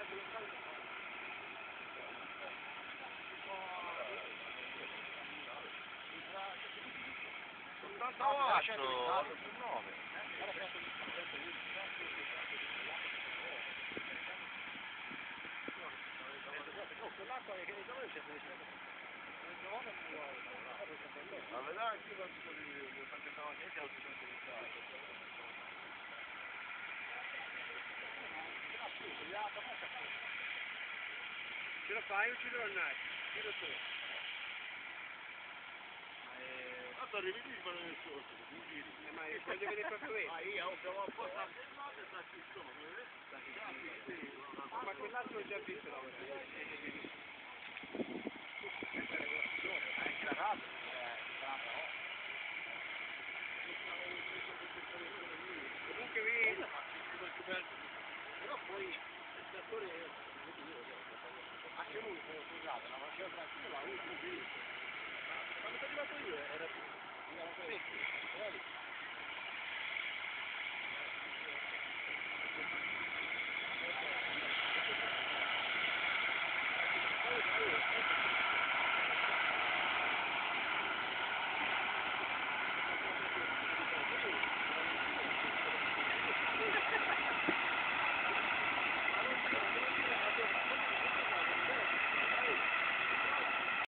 Ma vedrai anche quando io perché stavo niente ho tutto Ce lo fai o ci devo andare? Tiro tu. tanto arrivi lì per il suo Ma voglio vedere proprio questo. ma io ho apposta fermato e sta qui insomma come vedi? Ma quell'altro l'ho già visto lavorare. Anche la radio Comunque vi... però poi il trattore anche lui scusate la faceva tranquilla quando sono arrivato io era sì,